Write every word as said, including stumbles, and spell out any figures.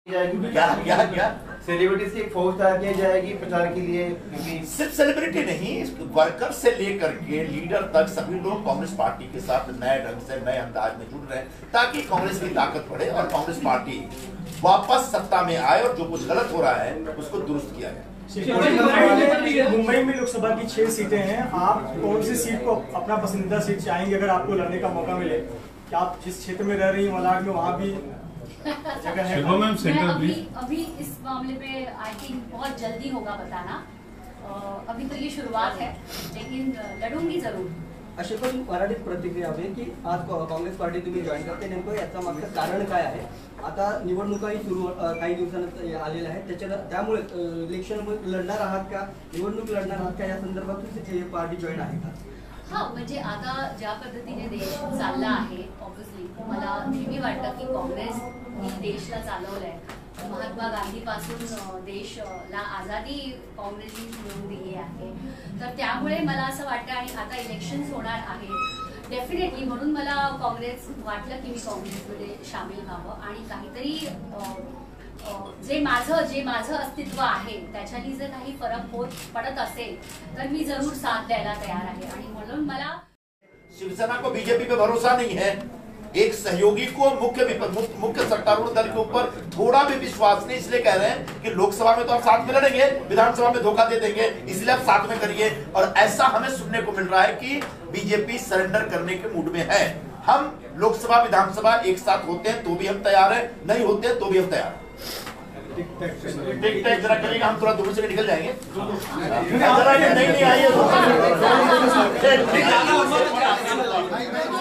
क्या क्या क्या सेलिब्रिटीज की एक फौज तैयार की जाएगी प्रचार के लिए, क्योंकि सिर्फ सेलिब्रिटी नहीं, वर्कर से लेकर के लीडर तक सभी लोग कांग्रेस पार्टी के साथ नए ढंग से नए अंदाज में जुड़ रहे हैं ताकि कांग्रेस की ताकत बढ़े और कांग्रेस पार्टी वापस सत्ता में आए और जो कुछ गलत हो रहा है उसको दुरुस्त किया जाए। मुंबई में लोकसभा की छह सीटें हैं, आप कौन सी सीट को अपना पसंदीदा सीट चाहेंगे अगर आपको लड़ने का मौका मिले? क्या आप जिस क्षेत्र में रह रही हैं मलाड में वहाँ भी जगह है? मैं अभी अभी इस मामले पे आई थिंक बहुत जल्दी होगा बताना, अभी तो ये शुरुआत है, लेकिन लढूंगी जरूर। अशी पण मराठीत प्रतिक्रिया हवी की आज काँग्रेस पार्टी तुम्ही जॉईन करते, नेमकं याचं मागचं कारण काय आहे? आता निवडणुकाही सुरू काही दिवसांनंतर आलेल्या आहेत, त्याच्या त्यामुळे इलेक्शन लढणार आहात का, निवडणूक लढणार आहात का, या संदर्भात पार्टी जॉईन आहे का? हा, म्हणजे आता ज्या पद्धतीने देश चालला आहे, ऑब्व्हियसली मला नेहमी वाटतं की काँग्रेसनी देशला चालवलंय, महात्मा गांधी पासून देशला आझादी काँग्रेसने मिळवून दिली आहे, तर त्यामुळे मला असं वाटतं आणि आता इलेक्शन्स होणार आहेत डेफिनेटली, म्हणून मला काँग्रेस वाटलं की मी काँग्रेसमध्ये सामील व्हावं आणि काहीतरी जे माझं जे माझं अस्तित्व आहे त्याच्यानी जर काही फरक होत पडत असेल तर मी जरूर साथ द्यायला तयार आहे आणि म्हणून मला शिवसेना को बीजेपी पे भरोसा नहीं है, एक सहयोगी को मुख्य मुख्य सत्तारूढ़ दल के ऊपर थोड़ा भी विश्वास नहीं, इसलिए कह रहे हैं कि लोकसभा में तो आप साथ में लड़ेंगे, विधानसभा में धोखा दे देंगे, इसलिए आप साथ में करिए। और ऐसा हमें सुनने को मिल रहा है कि बीजेपी सरेंडर करने के मूड में है। हम लोकसभा विधानसभा एक साथ होते हैं तो भी हम तैयार है, नहीं होते तो भी हम तैयार है। टिक टैक जरा करिएगा, हम थोड़ा दूर से निकल जाएंगे। जरा नहीं नहीं आइए।